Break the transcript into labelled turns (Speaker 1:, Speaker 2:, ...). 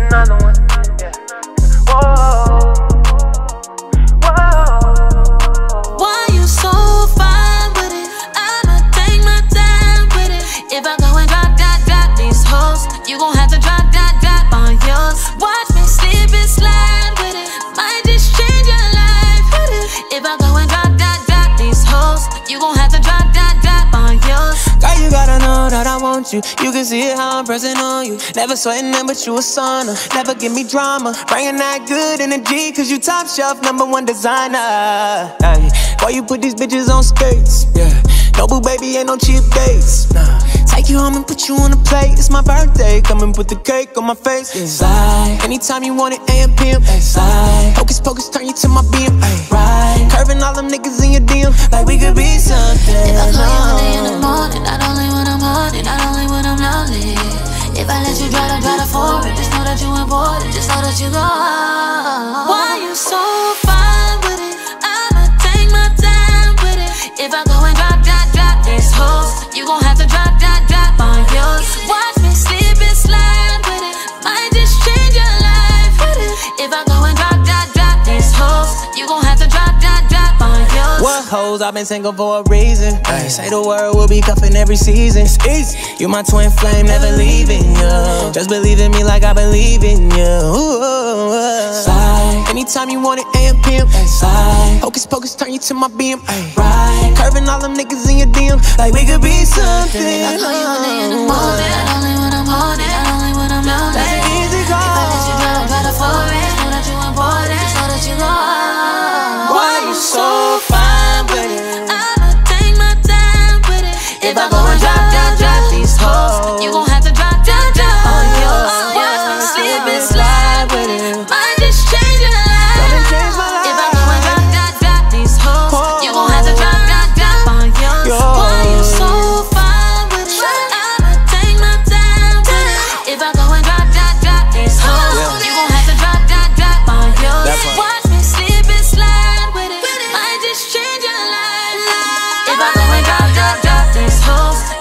Speaker 1: another one. Yeah. Whoa. Whoa.
Speaker 2: Why you so fine with it? I'ma take my time with it. If I go and drop these hoes, you gon' have to drop on yours. Watch me slip and slide with it. Might just change your life with it. If I go and drop these hoes, you gon' have to drop on yours.
Speaker 3: Girl, you gotta know that I want you. You can see it how I'm pressing on you. Never sweating them, but you a sauna. Never give me drama. Bringing that good energy, cause you top shelf, #1 designer. Ay, boy, you put these bitches on skates. Yeah, no boo baby, ain't no cheap dates. Nah, take you home and put you on a plate. It's my birthday, come and put the cake on my face. Yeah. Slide, anytime you want it, AM, PM. Ay, slide, hocus pocus, turn you to my beam. Ay, right, curving all them niggas in your DM, like we could be something.
Speaker 2: If I call you early in the morning, not only when I'm horny, not only when I'm lonely. If I let you drive the for it, just know that you important, just know that you go. Why you so fine with it? I'ma take my time with it. If I go and drop these hoes, you gon' have to drop on yours. Watch me slip and slide with it. Might just change your life with it. If I go and drop these hoes, you gon' have to drop on yours.
Speaker 3: What hoes? I've been single for a reason. Ay, say the word, we'll be cuffing every season. It's easy. You my twin flame, never leaving you. Just believe in me like I believe in you. Ooh, slide, anytime you want it, AM, PM. Ay, slide, hocus pocus, turn you to my beam. Ay, right, curving all them niggas in your DM, like we could be something.
Speaker 2: If I call you early in the morning, not only when I'm horny, not only when I'm lonely.
Speaker 3: Like easy go.
Speaker 2: If I let you drive for it, know that you important, just know that you go.
Speaker 3: Why you so fine with it?
Speaker 2: I'ma take my time with it. If I go and drop these hoes, you gon' have to drop on yours. Watch me slip and slide with it. Might just change your life. If I go and drop these hoes, you gon' have to drop on yours. Why you so fine with it? I'ma take my time with it. If I go and drop these hoes, you gon' have to drop on yours. Watch me slip and slide with it. Might just change your life. If I go and drop these hoes,